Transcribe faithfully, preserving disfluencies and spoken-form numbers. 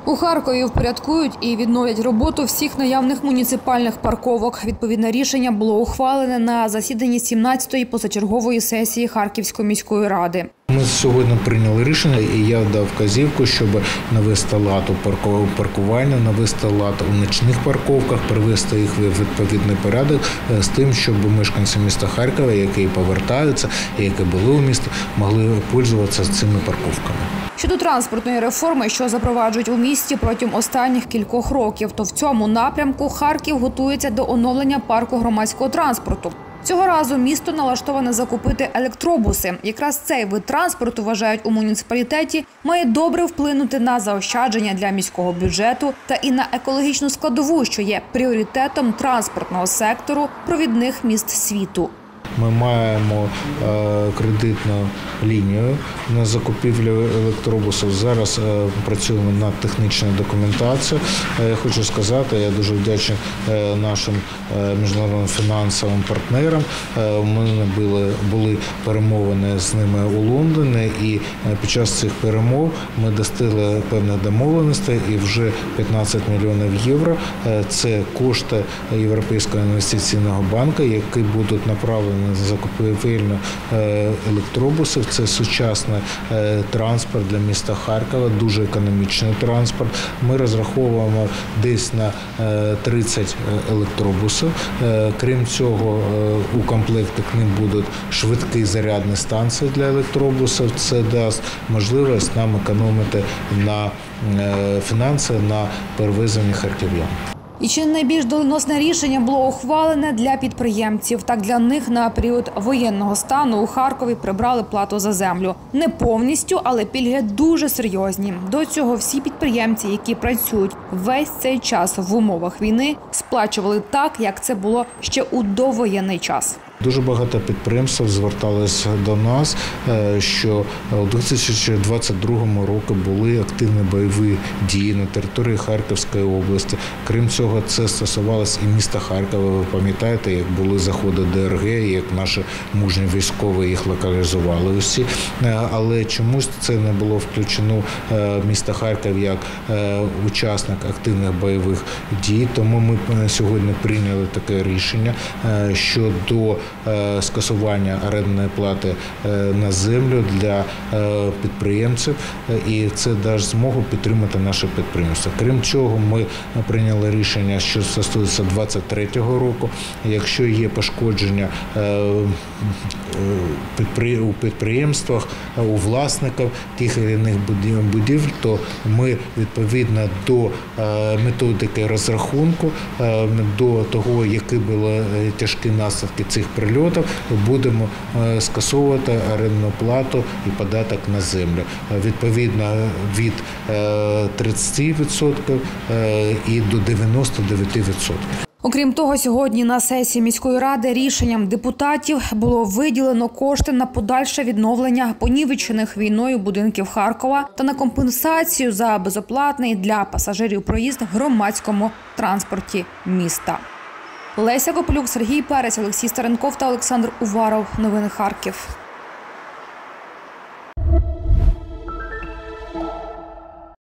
У Харкові впорядкують і відновлять роботу всіх наявних муніципальних парковок. Відповідне рішення було ухвалене на засіданні сімнадцятої позачергової сесії Харківської міської ради. Ми сьогодні прийняли рішення, і я дав вказівку, щоб навести лад у паркуванні, навести лад у нічних парковках, привести їх в відповідний порядок з тим, щоб мешканці міста Харкова, які повертаються і які були у місті, могли пользуватися цими парковками. Щодо транспортної реформи, що запроваджують у місті протягом останніх кількох років, то в цьому напрямку Харків готується до оновлення парку громадського транспорту. Цього разу місто налаштоване закупити електробуси. Якраз цей вид транспорту, вважають у муніципалітеті, має добре вплинути на заощадження для міського бюджету та і на екологічну складову, що є пріоритетом транспортного сектору провідних міст світу. Ми маємо е, кредитну лінію на закупівлю електробусів. Зараз е, працюємо над технічною документацією. Е, я хочу сказати, я дуже вдячний е, нашим е, міжнародним фінансовим партнерам. Е, у мене були, були перемовини з ними у Лондоні, і е, під час цих перемов ми достигли певних домовленостей, і вже п'ятнадцять мільйонів євро е, – це кошти Європейського інвестиційного банку, які будуть направлені на закупівлю електробусів. Це сучасний транспорт для міста Харкова, дуже економічний транспорт. Ми розраховуємо десь на тридцять електробусів. Крім цього, у комплекті к ним будуть швидкі зарядні станції для електробусів. Це дасть можливість нам економити на фінанси на перевезенні харків'ян. І чи найбільш доленосне рішення було ухвалене для підприємців. Так, для них на період воєнного стану у Харкові прибрали плату за землю. Не повністю, але пільги дуже серйозні. До цього всі підприємці, які працюють весь цей час в умовах війни, сплачували так, як це було ще у довоєнний час. Дуже багато підприємств зверталися до нас, що у дві тисячі двадцять другому році були активні бойові дії на території Харківської області. Крім цього, це стосувалося і міста Харкова. Ви пам'ятаєте, як були заходи ДРГ, як наші мужні військові їх локалізували усі. Але чомусь це не було включено місто Харків як учасник активних бойових дій. Тому ми сьогодні прийняли таке рішення щодо скасування орендної плати на землю для підприємців, і це дасть змогу підтримати наше підприємство. Крім цього, ми прийняли рішення, що стосується двадцять третього року. Якщо є пошкодження у підприємствах, у власників тих чи інших будівель, то ми відповідно до методики розрахунку, до того, які були тяжкі наслідки цих прильотів, будемо скасовувати орендну плату і податок на землю. Відповідно від тридцяти відсотків і до дев'яноста дев'яти відсотків. Окрім того, сьогодні на сесії міської ради рішенням депутатів було виділено кошти на подальше відновлення понівечених війною будинків Харкова та на компенсацію за безоплатний для пасажирів проїзд в громадському транспорті міста. Леся Кополюк, Сергій Перець, Олексій Старенков та Олександр Уваров. Новини Харків.